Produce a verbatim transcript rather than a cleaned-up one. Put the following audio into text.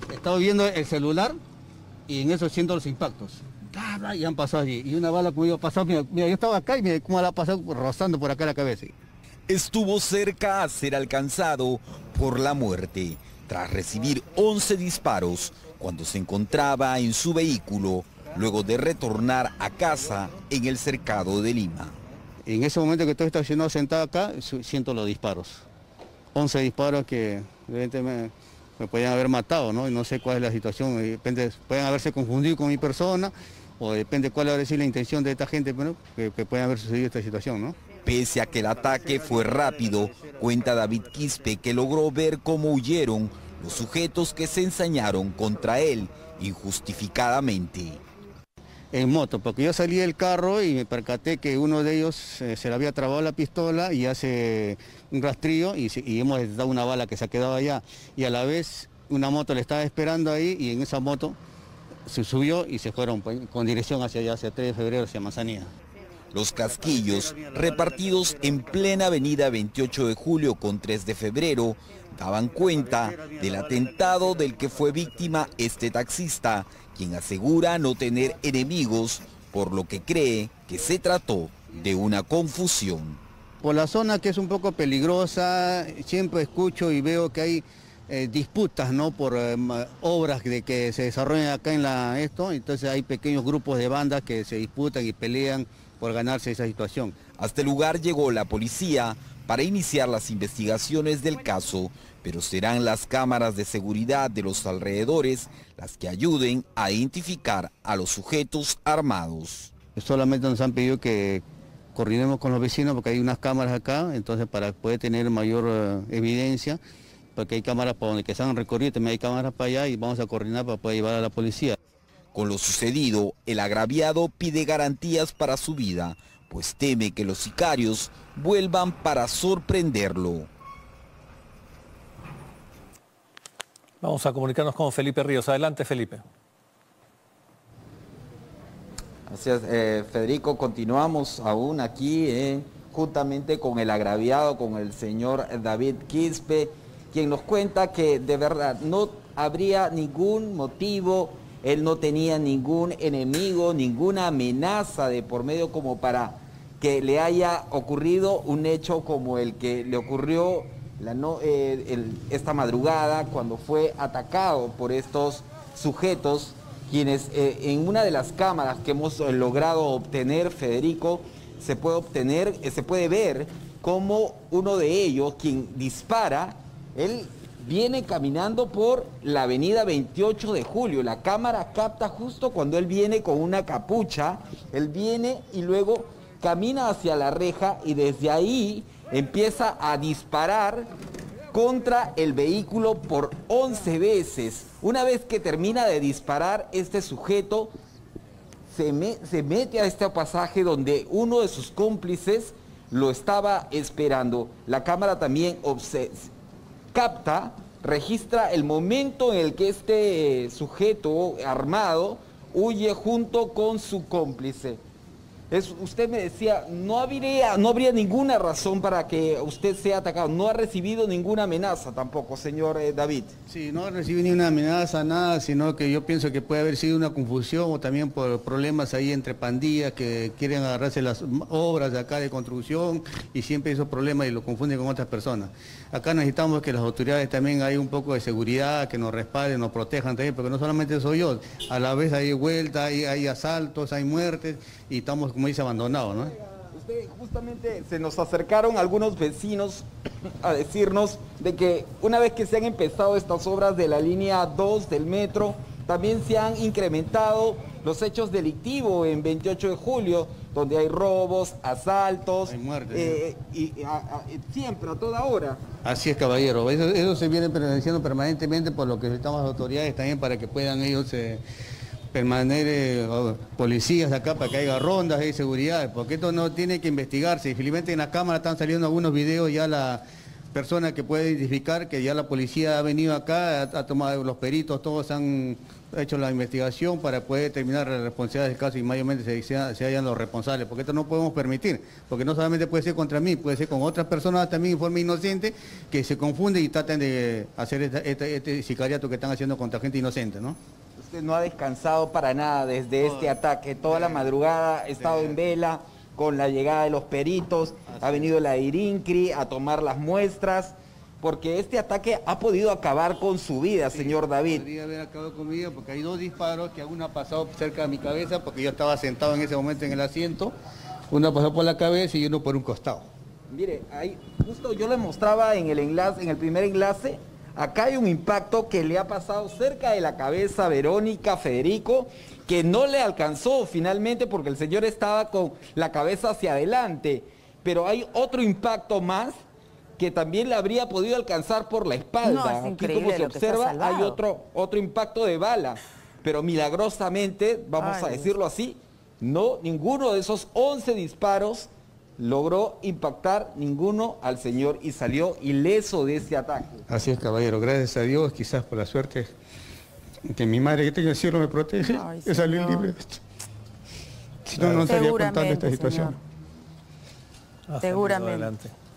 estaba viendo el celular y en eso siento los impactos. Y han pasado allí. Y una bala como iba a pasar, mira, mira, yo estaba acá y mira cómo la ha pasado rozando por acá la cabeza. Estuvo cerca a ser alcanzado por la muerte tras recibir once disparos cuando se encontraba en su vehículo luego de retornar a casa en el cercado de Lima. En ese momento que estoy estacionado sentado acá, siento los disparos. once disparos que evidentemente me, me podían haber matado, ¿no? Y no sé cuál es la situación, depende, pueden haberse confundido con mi persona, o depende cuál habrá sido la intención de esta gente, bueno, que, que pueden haber sucedido esta situación, ¿no? Pese a que el ataque fue rápido, cuenta David Quispe que logró ver cómo huyeron los sujetos que se ensañaron contra él injustificadamente. En moto, porque yo salí del carro y me percaté que uno de ellos eh, se le había trabado la pistola y hace un rastrillo y, y hemos dado una bala que se ha quedado allá. Y a la vez una moto le estaba esperando ahí y en esa moto se subió y se fueron pues, con dirección hacia allá, hacia tres de febrero, hacia Manzanilla. Los casquillos, repartidos en plena avenida veintiocho de julio con tres de febrero, daban cuenta del atentado del que fue víctima este taxista, quien asegura no tener enemigos, por lo que cree que se trató de una confusión. Por la zona que es un poco peligrosa, siempre escucho y veo que hay eh, disputas, ¿no? Por eh, obras de que se desarrollan acá en la esto, entonces hay pequeños grupos de bandas que se disputan y pelean por ganarse esa situación. Hasta el lugar llegó la policía para iniciar las investigaciones del caso, pero serán las cámaras de seguridad de los alrededores las que ayuden a identificar a los sujetos armados. Solamente nos han pedido que coordinemos con los vecinos porque hay unas cámaras acá, entonces para poder tener mayor uh, evidencia, porque hay cámaras para donde que se han recorrido, también hay cámaras para allá y vamos a coordinar para poder llevar a la policía. Con lo sucedido, el agraviado pide garantías para su vida, pues teme que los sicarios vuelvan para sorprenderlo. Vamos a comunicarnos con Felipe Ríos. Adelante, Felipe. Gracias, eh, Federico. Continuamos aún aquí, eh, juntamente con el agraviado, con el señor David Quispe, quien nos cuenta que de verdad no habría ningún motivo. Él no tenía ningún enemigo, ninguna amenaza de por medio como para que le haya ocurrido un hecho como el que le ocurrió la no, eh, el, esta madrugada cuando fue atacado por estos sujetos, quienes eh, en una de las cámaras que hemos eh, logrado obtener, Federico, se puede obtener, eh, se puede ver cómo uno de ellos, quien dispara, él viene caminando por la avenida veintiocho de julio. La cámara capta justo cuando él viene con una capucha. Él viene y luego camina hacia la reja y desde ahí empieza a disparar contra el vehículo por once veces. Una vez que termina de disparar, este sujeto se, me, se mete a este pasaje donde uno de sus cómplices lo estaba esperando. La cámara también observa, capta, registra el momento en el que este sujeto armado huye junto con su cómplice. Es, usted me decía, no habría, no habría ninguna razón para que usted sea atacado. No ha recibido ninguna amenaza tampoco, señor eh, David. Sí, no ha recibido ninguna amenaza, nada, sino que yo pienso que puede haber sido una confusión o también por problemas ahí entre pandillas que quieren agarrarse las obras de acá de construcción y siempre esos problemas y lo confunden con otras personas. Acá necesitamos que las autoridades también hay un poco de seguridad, que nos respalden, nos protejan también, porque no solamente soy yo, a la vez hay vueltas, hay, hay asaltos, hay muertes y estamos, como dice, abandonados, ¿no? Usted, justamente se nos acercaron algunos vecinos a decirnos de que una vez que se han empezado estas obras de la línea dos del metro, también se han incrementado los hechos delictivos en veintiocho de julio, donde hay robos, asaltos, hay muertes, eh, y a, a, siempre, a toda hora. Así es, caballero. Eso, eso se viene presenciando permanentemente, por lo que necesitamos las autoridades también para que puedan ellos eh, permanecer eh, policías acá, para que haya rondas y seguridad, porque esto no tiene que investigarse. Y felizmente en la cámara están saliendo algunos videos, ya la, persona que puede identificar, que ya la policía ha venido acá, ha, ha tomado los peritos, todos han hecho la investigación para poder determinar la responsabilidad del caso y mayormente se, se, se hallan los responsables, porque esto no podemos permitir, porque no solamente puede ser contra mí, puede ser con otras personas también en forma inocente que se confunden y tratan de hacer esta, este, este sicariato que están haciendo contra gente inocente, ¿no? Usted no ha descansado para nada desde este ataque, toda la madrugada ha estado en vela con la llegada de los peritos, ha venido la IRINCRI a tomar las muestras, porque este ataque ha podido acabar con su vida, sí, señor David. Podría haber acabado con mi vida porque hay dos disparos que uno ha pasado cerca de mi cabeza porque yo estaba sentado en ese momento en el asiento, uno pasó por la cabeza y uno por un costado. Mire, ahí justo yo le mostraba en el enlace, en el primer enlace, acá hay un impacto que le ha pasado cerca de la cabeza a Verónica, Federico, que no le alcanzó finalmente porque el señor estaba con la cabeza hacia adelante, pero hay otro impacto más que también le habría podido alcanzar por la espalda. No, es increíble. Aquí, como se observa, hay otro, otro impacto de bala, pero milagrosamente, vamos Ay, a decirlo así, no, ninguno de esos once disparos logró impactar ninguno al señor y salió ileso de ese ataque. Así es, caballero, gracias a Dios, quizás por la suerte que mi madre que tenga el cielo me protege, Ay, que salí libre de esto. Si no, no estaría contando esta situación. Señor. Seguramente.